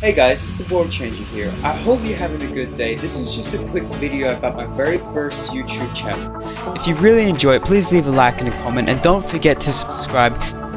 Hey guys, it's the World Changer here. I hope you're having a good day. This is just a quick video about my very first YouTube channel. If you really enjoy it, please leave a like and a comment, and don't forget to subscribe.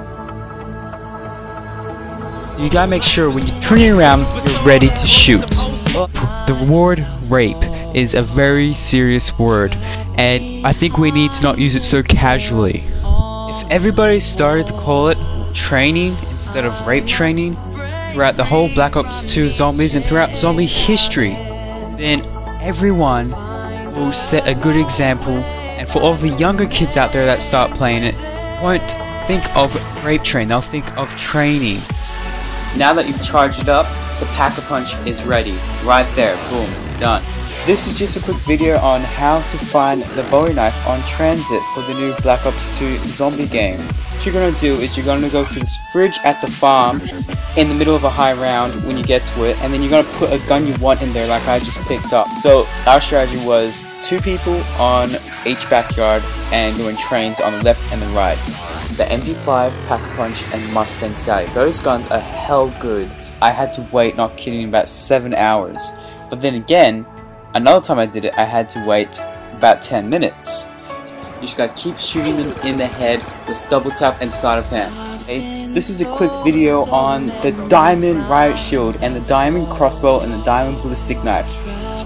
You gotta make sure when you're turning around, you're ready to shoot. The word rape is a very serious word, and I think we need to not use it so casually. If everybody started to call it training instead of rape training throughout the whole Black Ops 2 zombies and throughout zombie history, then everyone will set a good example, and for all the younger kids out there that start playing it, won't think of rape training, they'll think of training. Now that you've charged it up, the Pack-a-Punch is ready. Right there, boom, done. This is just a quick video on how to find the Bowie knife on transit for the new Black Ops 2 zombie game. What you're going to do is you're going to go to this fridge at the farm in the middle of a high round when you get to it, and then you're going to put a gun you want in there like I just picked up. So our strategy was 2 people on each backyard and doing trains on the left and the right. The MP5, Pack-a-Punch and Mustang Sally. Those guns are hell good. I had to wait, not kidding, about 7 hours. But then again, another time I did it, I had to wait about 10 minutes. You just gotta keep shooting them in the head with double tap and sleight of hand. Okay? This is a quick video on the Diamond Riot Shield and the Diamond Crossbow and the Diamond Ballistic Knife.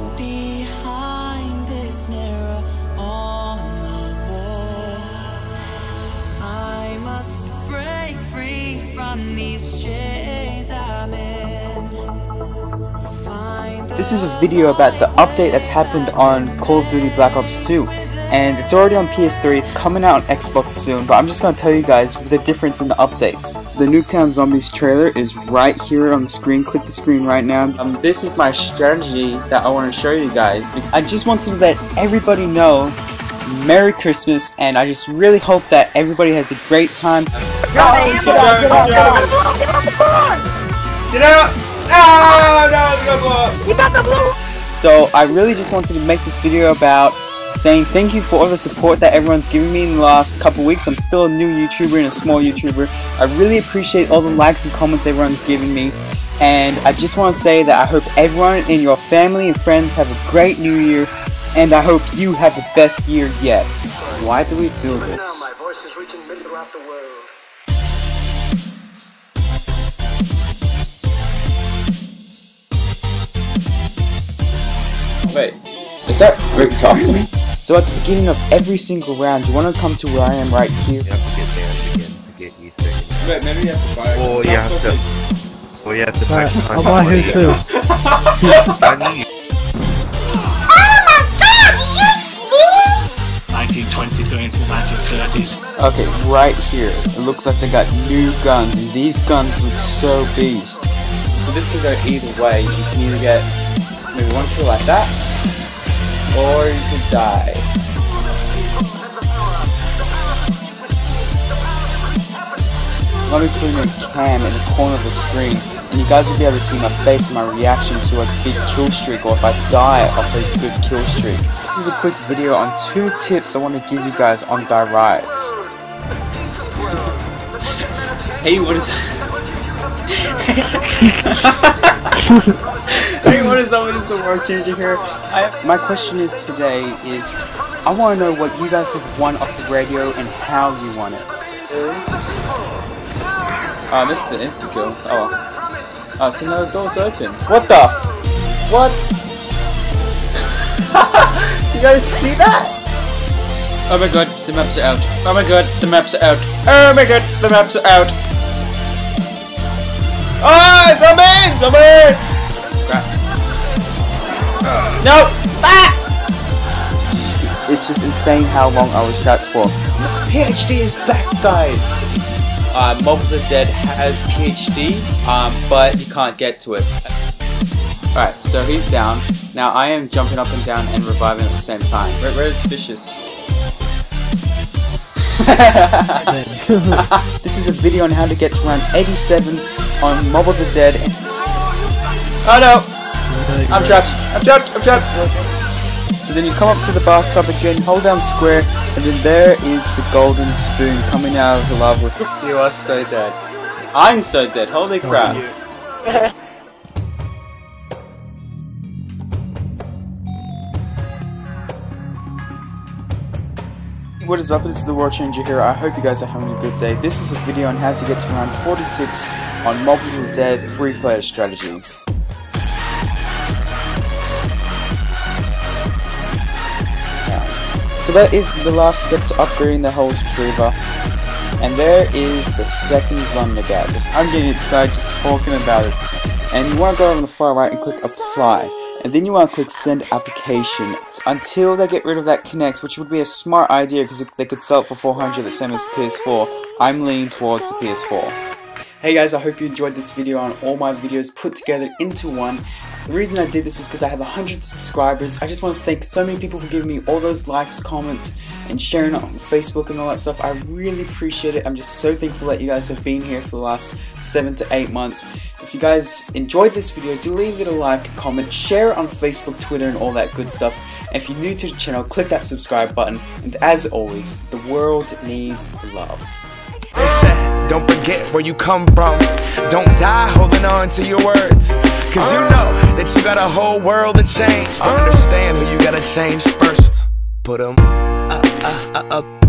This is a video about the update that's happened on Call of Duty Black Ops 2, and it's already on PS3, it's coming out on Xbox soon, but I'm just going to tell you guys the difference in the updates. The Nuketown Zombies trailer is right here on the screen. Click the screen right now. This is my strategy that I want to show you guys. I just wanted to let everybody know Merry Christmas, and I just really hope that everybody has a great time. Get out! Oh, no, you got the blue! So I really just wanted to make this video about saying thank you for all the support that everyone's given me in the last couple weeks. I'm still a new YouTuber and a small YouTuber. I really appreciate all the likes and comments everyone's giving me, and I just want to say that I hope everyone in your family and friends have a great new year, and I hope you have the best year yet. Why do we feel this? Wait, is that ripped off me? So at the beginning of every single round, you want to come to where I am right here. You have to get there to get E3. Wait, maybe you have to buy it. Oh, you have to buy it. I'll buy his too. I need 1920s going into the 1930s. Okay, right here, it looks like they got new guns, and these guns look so beast. So this can go either way. You can either get maybe one kill like that, or you could die. Let me put in a cam in the corner of the screen, and you guys will be able to see my face and my reaction to a big kill streak, or if I die off a good kill streak. This is a quick video on 2 tips I want to give you guys on Die Rise. Hey, what is that? Hey, what is up? What is the World Changer here? My question is today is, I want to know what you guys have won off the radio and how you won it. I missed the insta-kill. Oh, so now the door's open. What the? What? You guys see that? Oh my god, the maps are out. Oh my god, the maps are out. Oh my god, the maps are out. Oh, zombie! Zombie! Crap. No! Ah! It's just insane how long I was trapped for. PhD is back, guys! Mob of the Dead has PhD, but you can't get to it. Alright, so he's down. Now I am jumping up and down and reviving at the same time. Where's Vicious? This is a video on how to get to round 87 on Mob of the Dead. Oh no! I'm trapped! I'm trapped! I'm trapped! So then you come up to the bathtub again, hold down square, and then there is the golden spoon coming out of the lava with. You are so dead. I'm so dead, holy crap. what is up? It's the World Changer here. I hope you guys are having a good day. This is a video on how to get to round 46 on Mob of the Dead 3-player strategy. So that is the last step to upgrading the Hell's Retriever. And there is the second Blundergat. I'm getting excited just talking about it. And you want to go on the far right and click Apply. And then you want to click Send Application until they get rid of that Kinect, which would be a smart idea because they could sell it for 400 the same as the PS4. I'm leaning towards the PS4. Hey guys, I hope you enjoyed this video on all my videos put together into one. The reason I did this was because I have 100 subscribers. I just want to thank so many people for giving me all those likes, comments, and sharing it on Facebook and all that stuff. I really appreciate it. I'm just so thankful that you guys have been here for the last 7 to 8 months. If you guys enjoyed this video, do leave it a like, comment, share it on Facebook, Twitter, and all that good stuff. And if you're new to the channel, click that subscribe button. And as always, the world needs love. Listen, don't forget where you come from. Don't die holding on to your words. Cause you know that you got a whole world to change. But understand who you gotta change first. Put 'em up.